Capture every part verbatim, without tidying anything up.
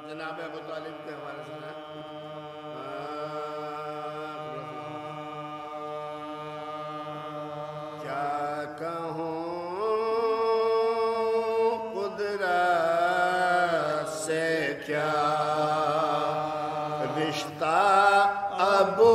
جناب ابو طالب کے حوالے سے کیا کہوں قدرت سے کیا رشتہ ابو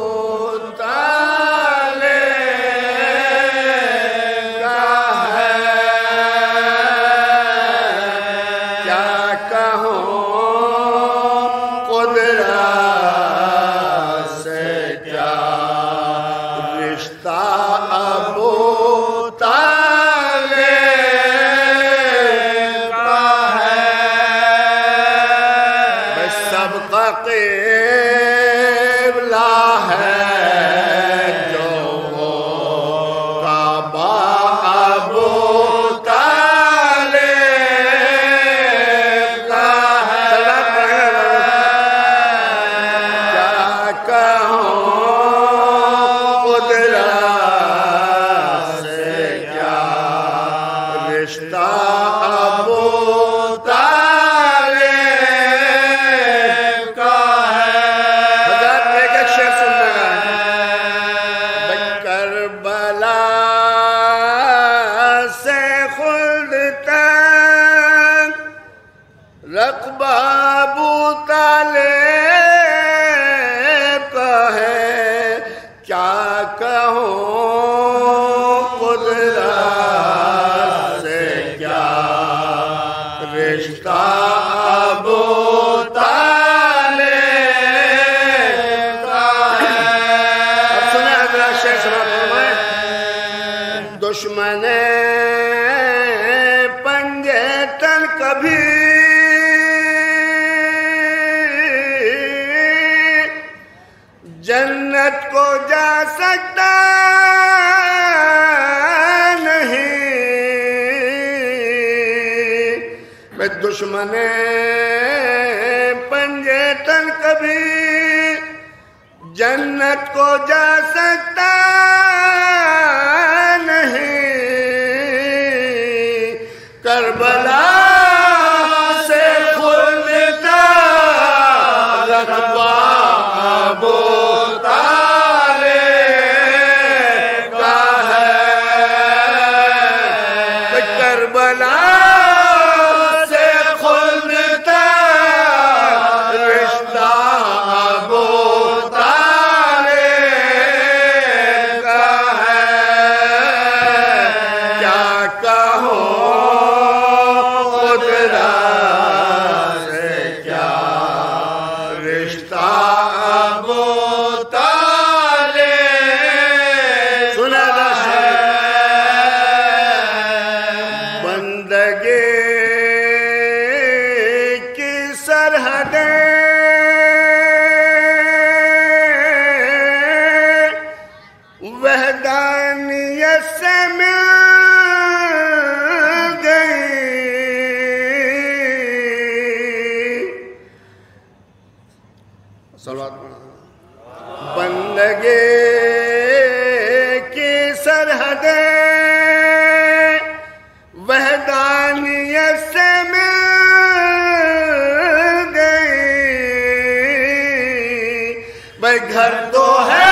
رقبہ ابو طالب کا ہے کیا کہوں قدرت سے کیا رشتہ ابو طالب کا ہے۔ اب سنیں حضرات شیخ سماعت فرمائیں دشمن پنجے تن کبھی جنت کو جا سکتا نہیں، میں دشمن پنجے تن کبھی جنت کو جا سکتا نہیں، کربلا سے خلدتا رقبہ ابو وحدانیت سے مل گئی، صلوات پڑھنا، بندگی کی سرحدیں وحدانیت سے مل گئی، بھائی گھر تو ہے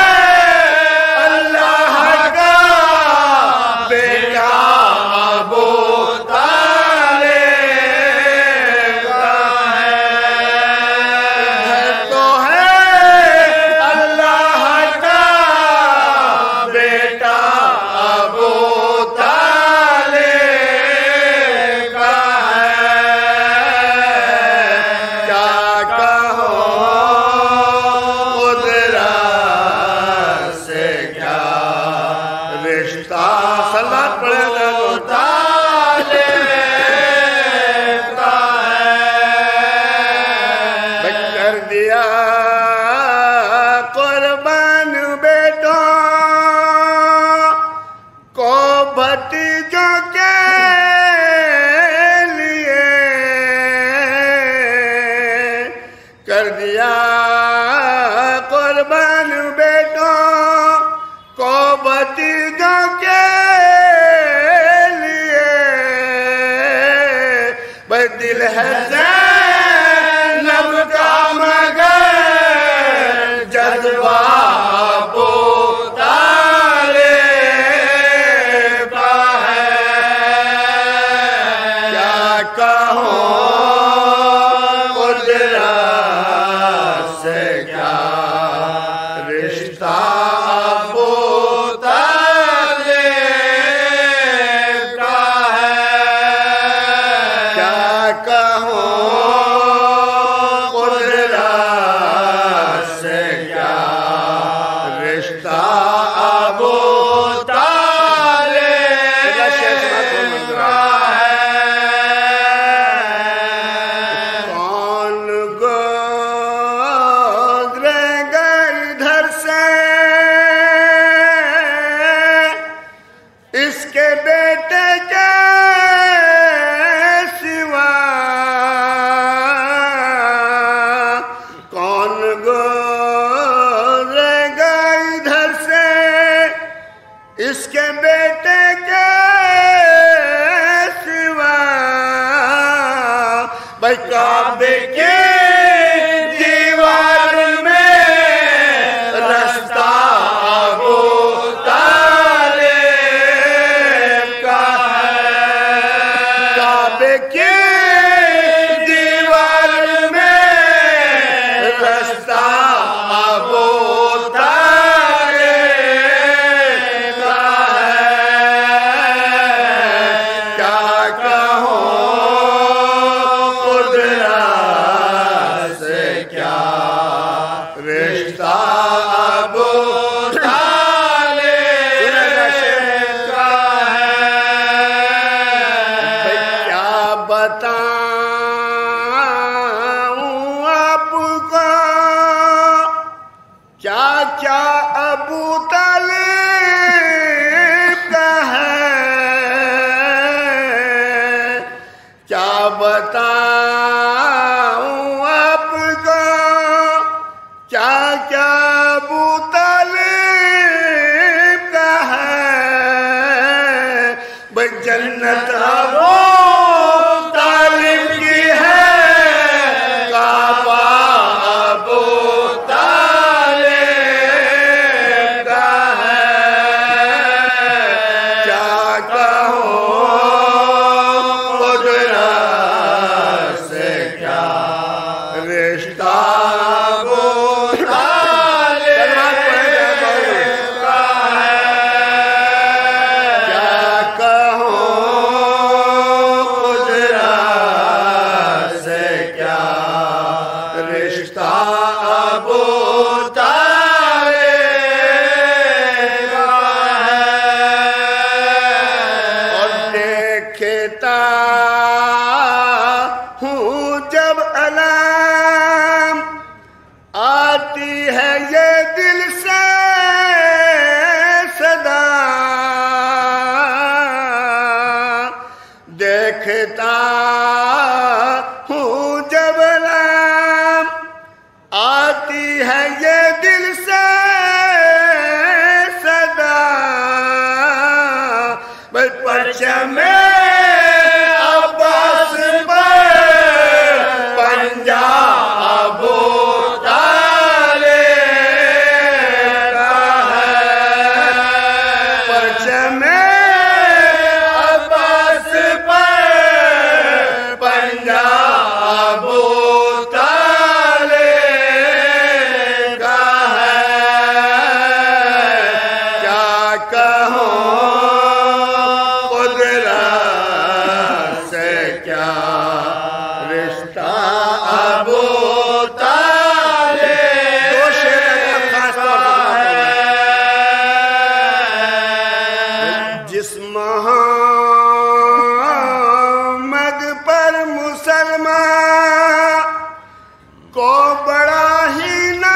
قربان بیٹوں کو بھتیجوں کے لیے کر دیا، قربان بیٹوں کو بھتیجوں کے لیے، بھائی دل ہے زینب कहूँ कुदरत से क्या रिश्ता अबू तालिब का है। क्या कहूँ कुदरत से क्या रिश्ता अबू इसके बेटे के सिवा कौन गुजरेगा इधर से, इसके बेटे के सिवा। भाई काबे के दीवार में रास्ता अबू के दीवार में रास्ता अबू तालिब का है। क्या कहूँ कुदरत से क्या रिश्ता अबू बताऊं आपको क्या क्या अबू तालिब का है। क्या बताऊं आपको क्या क्या अबू तालिब का है। भाई जन्नत अबू रिश्ता अबू तालिब का है। क्या कहूँ कुदरत से क्या रिश्ता अबू तालिब का है। और देखता हूँ जब अलाम आती है ये दिल से सदा, देखता हूँ जब अलाम आती है ये दिल से सदा। बस परचम अब्बास अबू तालिब का है। परचम अब्बास पर पंजाब अबू तालिब का है। क्या कहूँ कुदरत से क्या रिश्ता अबू तालिब। दो शेर खास तौर पर जिस मोहम्मद पर मुसलमान को बड़ा ही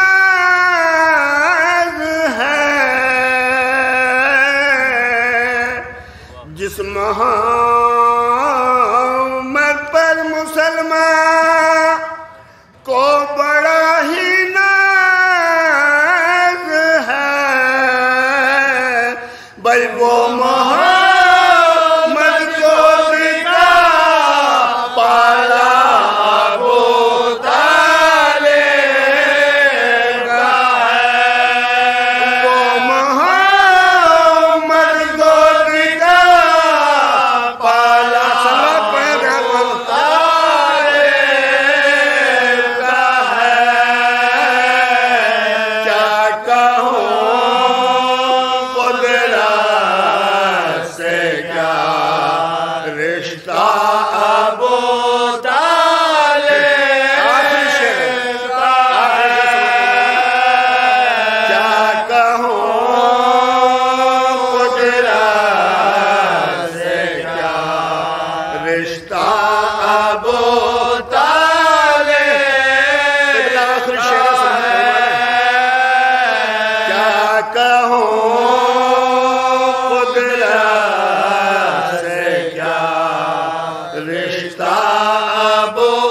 नाज है, जिस मोहम्मद पर मुसलमान को बड़ा ही नाज है। भाई वो मोहम्मद को दिखा पाला ابو طالب آخر شعر کیا کہوں قدرت سے کیا رشتہ ابو